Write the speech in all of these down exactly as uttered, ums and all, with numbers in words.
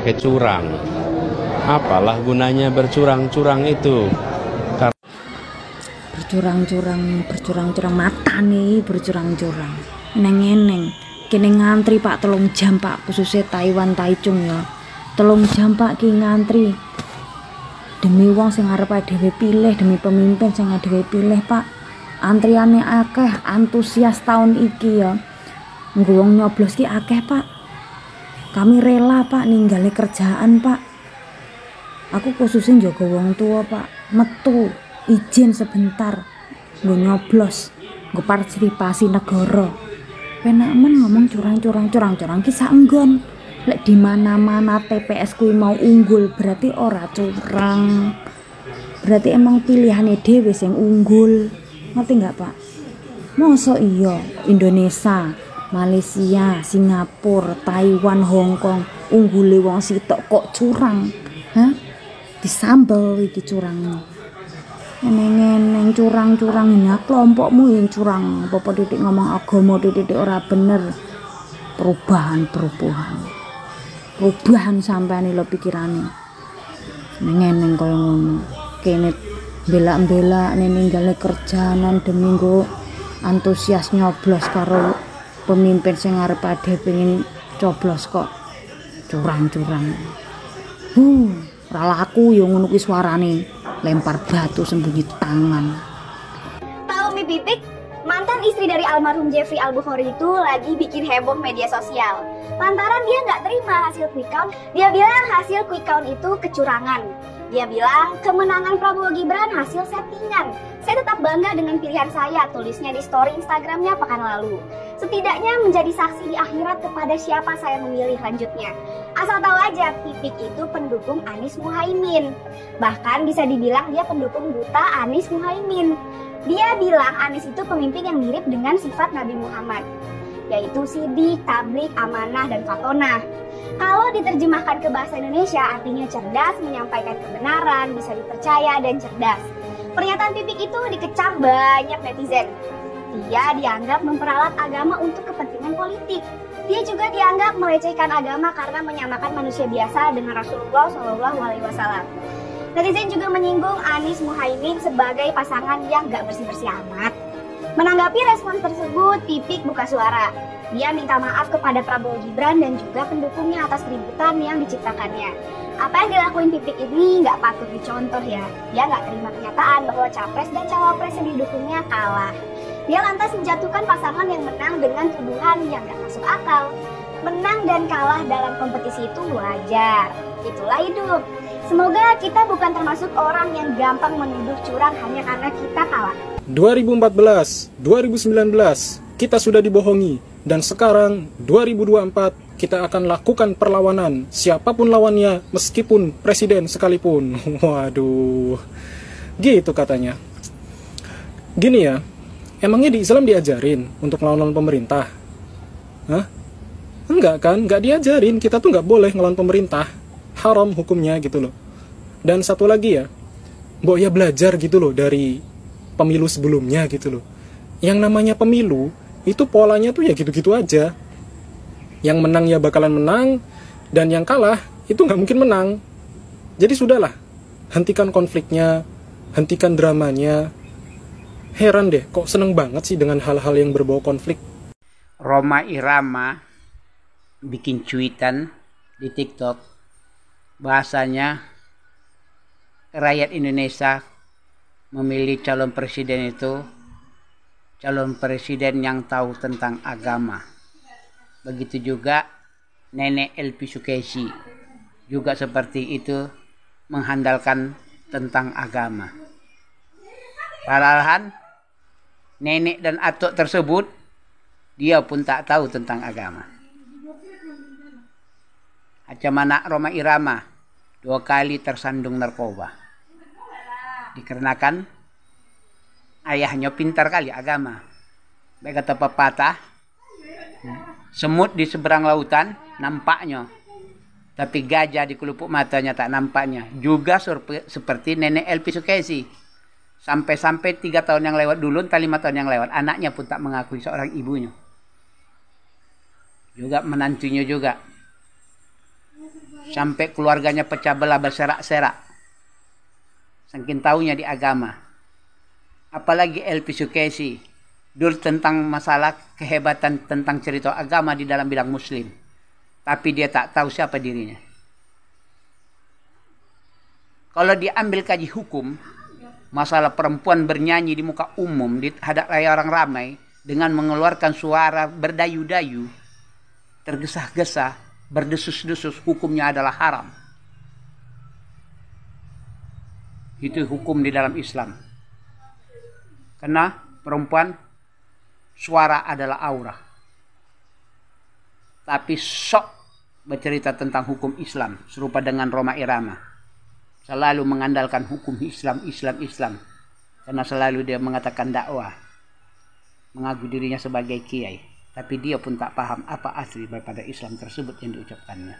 pakai curang. Apalah gunanya bercurang-curang itu? Bercurang-curang, bercurang-curang mata nih, bercurang-curang. Neng-neng, kene ngantri Pak telung jam Pak, khususnya Taiwan Taichung ya. Telung jam Pak ki ngantri. Demi wong sing arep dhewe pilih, demi pemimpin sing dhewe pilih Pak. Antriane akeh, antusias tahun iki ya. Nggo wong nyoblos ki akeh Pak. Kami rela Pak ninggale kerjaan Pak. Aku khususnya jaga wong tua Pak, metu izin sebentar nggo nyoblos, nggo partisipasi negara. Penak men ngomong curang-curang curang-curang ki sak enggon. Lek di mana-mana T P S kuwi mau unggul berarti ora curang. Berarti emang pilihane dhewe sing unggul. Ngerti nggak Pak? Mosok iya Indonesia, Malaysia, Singapura, Taiwan, Hong Kong unggule wong sitok kok curang? Hah? Disambel iki curangnya. Neng-neng curang-curang ini kelompokmu yang curang. Apa titik ngomong agama titik ora bener. Perubahan perubahan perubahan sampai nih lo pikirannya. Neng-neng kaya ngono kene bela-bela ninggalnya kerjaan demi nggo antusias nyoblos karo pemimpin sing arep ade pengen coblos kok curang-curang. Huh, ora laku yo ngono kuwi suarane. Lempar batu sembunyi tangan. Tahu Mi Pipik? Mantan istri dari almarhum Jeffrey Al-Bukhari itu lagi bikin heboh media sosial. Lantaran dia nggak terima hasil quick count, dia bilang hasil quick count itu kecurangan. Dia bilang kemenangan Prabowo Gibran hasil settingan. Saya tetap bangga dengan pilihan saya, tulisnya di story Instagramnya pekan lalu. Setidaknya menjadi saksi di akhirat kepada siapa saya memilih lanjutnya. Asal tahu aja, Pipik itu pendukung Anies Muhaimin. Bahkan bisa dibilang dia pendukung buta Anies Muhaimin. Dia bilang Anies itu pemimpin yang mirip dengan sifat Nabi Muhammad, yaitu sidik, tablik, amanah, dan fatonah. Kalau diterjemahkan ke bahasa Indonesia artinya cerdas, menyampaikan kebenaran, bisa dipercaya, dan cerdas. Pernyataan Pipik itu dikecam banyak netizen. Dia dianggap memperalat agama untuk kepentingan politik. Dia juga dianggap melecehkan agama karena menyamakan manusia biasa dengan Rasulullah shallallahu alaihi wasallam. Netizen juga menyinggung Anies Muhaimin sebagai pasangan yang gak bersih-bersih amat. Menanggapi respons tersebut, Pipik buka suara. Dia minta maaf kepada Prabowo Gibran dan juga pendukungnya atas keributan yang diciptakannya. Apa yang dilakuin Pipik ini nggak patut dicontoh ya. Dia nggak terima kenyataan bahwa capres dan cawapres yang didukungnya kalah. Dia lantas menjatuhkan pasangan yang menang dengan tuduhan yang nggak masuk akal. Menang dan kalah dalam kompetisi itu wajar. Itulah hidup. Semoga kita bukan termasuk orang yang gampang menuduh curang hanya karena kita kalah. dua ribu empat belas, dua ribu sembilan belas kita sudah dibohongi, dan sekarang dua ribu dua puluh empat kita akan lakukan perlawanan siapapun lawannya meskipun presiden sekalipun. Waduh, gitu katanya. Gini ya, emangnya di Islam diajarin untuk ngelawan pemerintah? Hah? Enggak kan, enggak diajarin. Kita tuh nggak boleh ngelawan pemerintah, haram hukumnya gitu loh. Dan satu lagi ya, mbok ya belajar gitu loh dari pemilu sebelumnya gitu loh. Yang namanya pemilu itu polanya tuh ya gitu-gitu aja. Yang menang ya bakalan menang, dan yang kalah itu nggak mungkin menang. Jadi sudahlah, hentikan konfliknya, hentikan dramanya. Heran deh, kok seneng banget sih dengan hal-hal yang berbau konflik. Rhoma Irama bikin cuitan di TikTok, bahasanya rakyat Indonesia memilih calon presiden itu calon presiden yang tahu tentang agama. Begitu juga Nenek Elvi Sukaisi juga seperti itu, mengandalkan tentang agama. Padahal nenek dan atuk tersebut dia pun tak tahu tentang agama. Acamana Rhoma Irama dua kali tersandung narkoba. Dikarenakan ayahnya pintar kali agama. Baik kata pepatah, semut di seberang lautan nampaknya, tapi gajah di kelupuk matanya tak nampaknya. Juga seperti Nenek Elvi Sukaisi. Sampai-sampai tiga tahun yang lewat dulu, entah lima tahun yang lewat, anaknya pun tak mengakui seorang ibunya. Juga menantunya juga. sampai keluarganya pecah belah berserak-serak. Saking taunya di agama. Apalagi Elvi Sukaisi dulu tentang masalah kehebatan tentang cerita agama di dalam bidang muslim. Tapi dia tak tahu siapa dirinya. Kalau diambil kaji hukum, masalah perempuan bernyanyi di muka umum di hadapan orang ramai dengan mengeluarkan suara berdayu-dayu, tergesa-gesa, berdesus-desus, hukumnya adalah haram. Itu hukum di dalam Islam. Karena perempuan suara adalah aura. Tapi sok bercerita tentang hukum Islam serupa dengan Rhoma Irama. Selalu mengandalkan hukum Islam, Islam, Islam. Karena selalu dia mengatakan dakwah. Mengaku dirinya sebagai kiai. Tapi dia pun tak paham apa asli daripada Islam tersebut yang diucapkannya.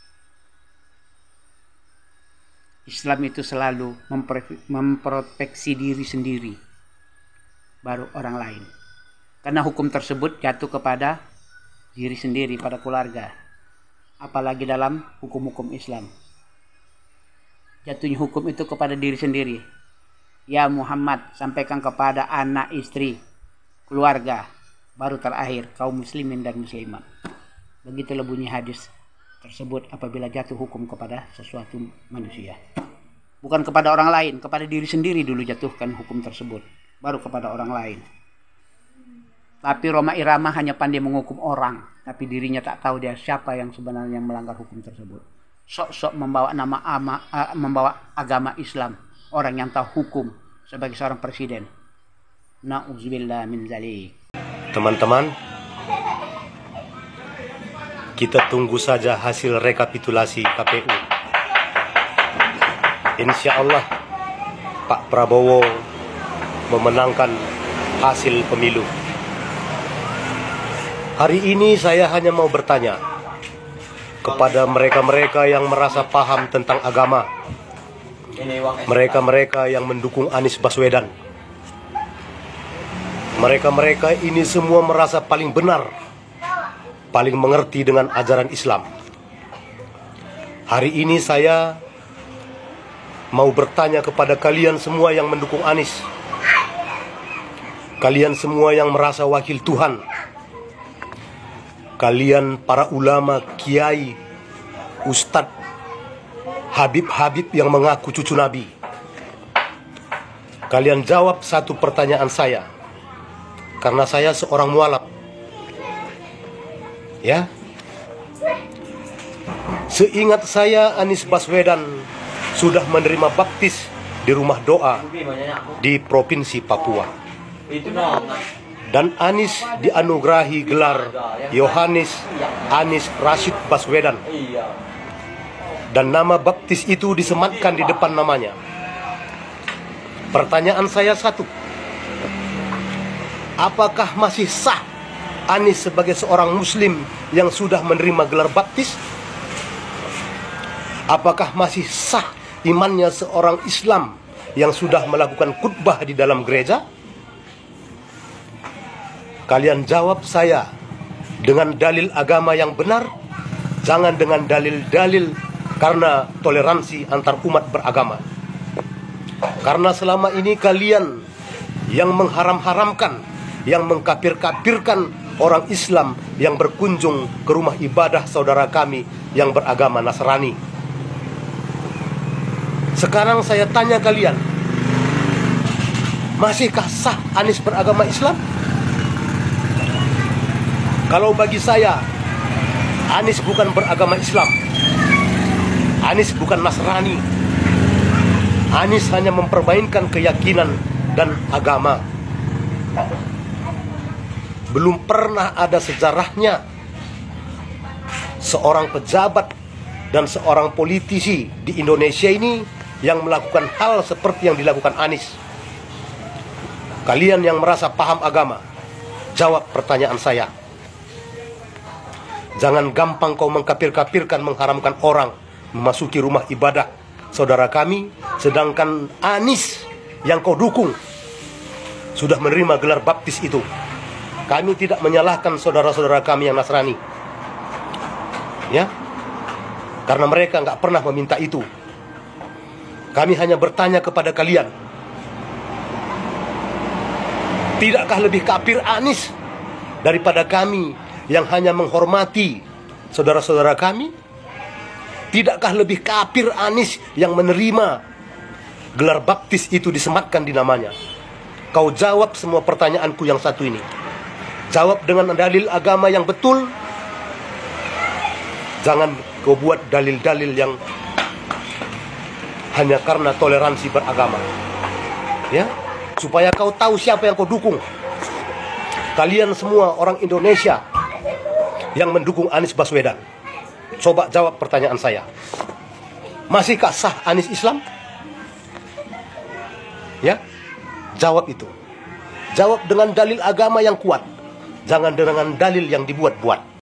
Islam itu selalu memproteksi diri sendiri. Baru orang lain. Karena hukum tersebut jatuh kepada diri sendiri, pada keluarga. Apalagi dalam hukum-hukum Islam. Jatuhnya hukum itu kepada diri sendiri. Ya Muhammad, sampaikan kepada anak, istri, keluarga. Baru terakhir kaum muslimin dan muslimat. Begitulah bunyi hadis tersebut apabila jatuh hukum kepada sesuatu manusia. Bukan kepada orang lain, kepada diri sendiri dulu jatuhkan hukum tersebut. Baru kepada orang lain. Tapi Rhoma Irama hanya pandai menghukum orang. Tapi dirinya tak tahu dia siapa yang sebenarnya melanggar hukum tersebut. Sok-sok membawa nama ama, uh, membawa agama Islam. Orang yang tahu hukum sebagai seorang presiden. Na'udzubillah min zalik. Teman-teman, kita tunggu saja hasil rekapitulasi K P U. Insya Allah Pak Prabowo memenangkan hasil pemilu. Hari ini saya hanya mau bertanya kepada mereka-mereka yang merasa paham tentang agama, mereka-mereka yang mendukung Anies Baswedan. Mereka-mereka ini semua merasa paling benar, paling mengerti dengan ajaran Islam. Hari ini saya mau bertanya kepada kalian semua yang mendukung Anies. Kalian semua yang merasa wakil Tuhan. Kalian para ulama, kiai, ustadz, habib-habib yang mengaku cucu Nabi. Kalian jawab satu pertanyaan saya. Karena saya seorang mualaf. Ya. Seingat saya Anies Baswedan sudah menerima baptis di rumah doa di Provinsi Papua. Dan Anies dianugerahi gelar Yohanes Anies Rashid Baswedan. Dan nama baptis itu disematkan di depan namanya. Pertanyaan saya satu. Apakah masih sah Anies sebagai seorang muslim yang sudah menerima gelar baptis? Apakah masih sah imannya seorang Islam yang sudah melakukan khutbah di dalam gereja? Kalian jawab saya dengan dalil agama yang benar, jangan dengan dalil-dalil karena toleransi antar umat beragama. Karena selama ini kalian yang mengharam-haramkan, yang mengkafir-kafirkan orang Islam yang berkunjung ke rumah ibadah saudara kami yang beragama Nasrani. Sekarang saya tanya kalian, masihkah sah Anies beragama Islam? Kalau bagi saya, Anies bukan beragama Islam. Anies bukan Nasrani. Anies hanya mempermainkan keyakinan dan agama. Belum pernah ada sejarahnya seorang pejabat dan seorang politisi di Indonesia ini yang melakukan hal seperti yang dilakukan Anies. Kalian yang merasa paham agama, jawab pertanyaan saya. Jangan gampang kau mengkafir-kafirkan, mengharamkan orang memasuki rumah ibadah saudara kami, sedangkan Anies yang kau dukung sudah menerima gelar baptis itu. Kami tidak menyalahkan saudara-saudara kami yang Nasrani. Ya. Karena mereka nggak pernah meminta itu. Kami hanya bertanya kepada kalian, tidakkah lebih kafir Anies daripada kami yang hanya menghormati saudara-saudara kami? Tidakkah lebih kafir Anies yang menerima gelar baptis itu disematkan di namanya? Kau jawab semua pertanyaanku yang satu ini. Jawab dengan dalil agama yang betul. Jangan kau buat dalil-dalil yang hanya karena toleransi beragama. Ya, supaya kau tahu siapa yang kau dukung. Kalian semua orang Indonesia yang mendukung Anies Baswedan, coba jawab pertanyaan saya. Masihkah sah Anies Islam? Ya, jawab itu. Jawab dengan dalil agama yang kuat. Jangan dengan dalil yang dibuat-buat.